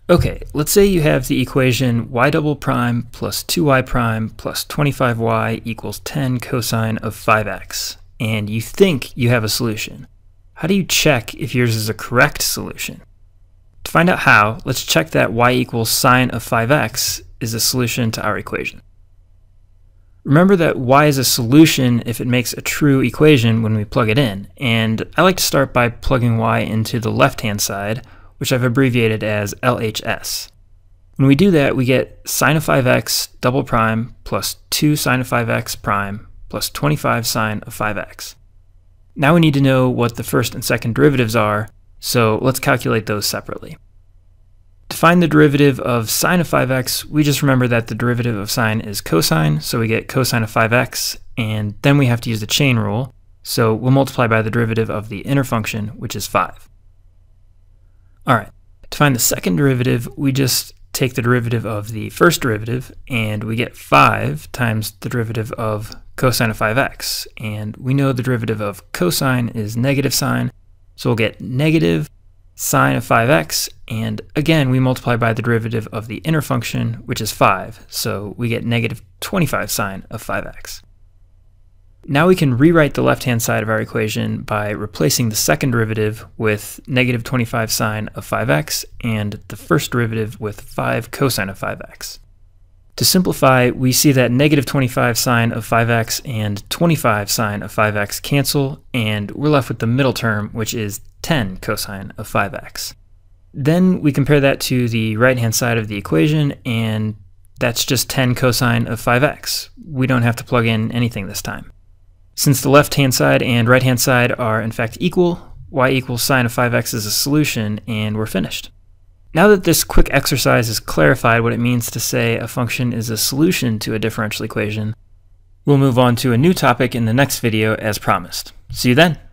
Okay, let's say you have the equation y double prime plus 2y prime plus 25y equals 10 cosine of 5x, and you think you have a solution. How do you check if yours is a correct solution? To find out how, let's check that y equals sine of 5x is a solution to our equation. Remember that y is a solution if it makes a true equation when we plug it in, and I like to start by plugging y into the left-hand side, which I've abbreviated as LHS. When we do that, we get sine of 5x double prime plus 2 sine of 5x prime plus 25 sine of 5x. Now we need to know what the first and second derivatives are, so let's calculate those separately. To find the derivative of sine of 5x, we just remember that the derivative of sine is cosine, so we get cosine of 5x, and then we have to use the chain rule, so we'll multiply by the derivative of the inner function, which is 5. Alright, to find the second derivative, we just take the derivative of the first derivative, and we get 5 times the derivative of cosine of 5x, and we know the derivative of cosine is negative sine, so we'll get negative sine of 5x, and again we multiply by the derivative of the inner function, which is 5, so we get negative 25 sine of 5x. Now we can rewrite the left-hand side of our equation by replacing the second derivative with negative 25 sine of 5x and the first derivative with 5 cosine of 5x. To simplify, we see that negative 25 sine of 5x and 25 sine of 5x cancel, and we're left with the middle term, which is 10 cosine of 5x. Then we compare that to the right-hand side of the equation, and that's just 10 cosine of 5x. We don't have to plug in anything this time. Since the left-hand side and right-hand side are in fact equal, y equals sine of 5x is a solution, and we're finished. Now that this quick exercise has clarified what it means to say a function is a solution to a differential equation, we'll move on to a new topic in the next video as promised. See you then!